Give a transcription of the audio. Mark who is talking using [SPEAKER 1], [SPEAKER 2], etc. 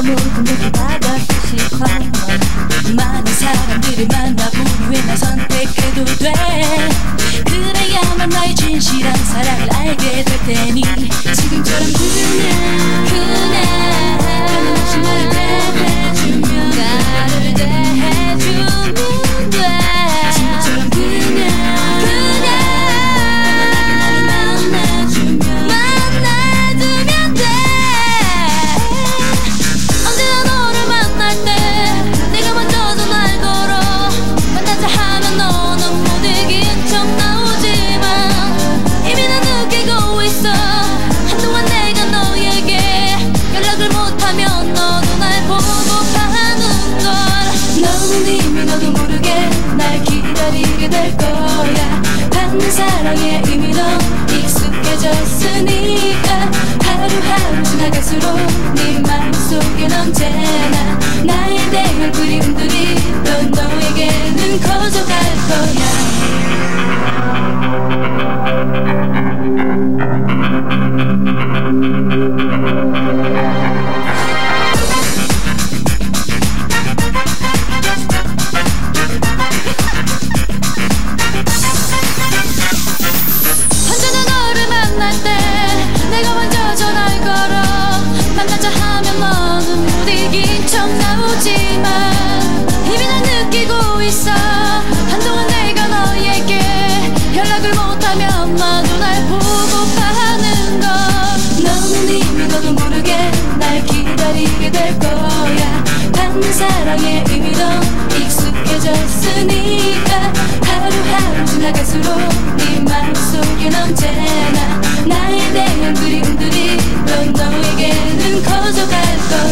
[SPEAKER 1] 모든 것도 다 갖고 싶어. 많은 사람들을 만나보니 왜 날 선택해도 돼. 그래야만 나의 진실한 사랑을 알게 될 테니 지금처럼 그냥 변함없이 나를 대해주면 나를 대해주면 돼. 지금처럼 그냥 나를 만나주면 돼. 언제나 너를 만날 때 내가 먼저 전화를 걸어. 만나자 하면 너는 못 이긴 척 나오지만 이미 난 느끼고 있어. 한동안 내가 너에게 연락을 못하면 너도 날 보고파는 걸. 너는 이미 너도 모르게 날 기다리게 될 거야. 받는 사랑에 이미 넌 익숙해졌으니까 하루하루 지나갈수록 네 마음속엔 언제나 나에 대한 그리움들이 넌 너에게는 커져갈 거야. 언제나 너를 만날 때 내가 먼저 전화를 걸어. 만나자 하면 너는 못 이긴 척 나오지만 이미 난 느끼고 있어. 한동안 내가 너에게 연락을 못하면 나도 날 보고파는 걸. 너는 이미 너도 모르게 날 기다리게 될 거야. 받는 사랑에 이미 넌 익숙해졌으니까 하루하루 지나갈수록 네 마음속엔 언제나 나에 대한 그리움들이 넌 너에게는 커져갈 거야.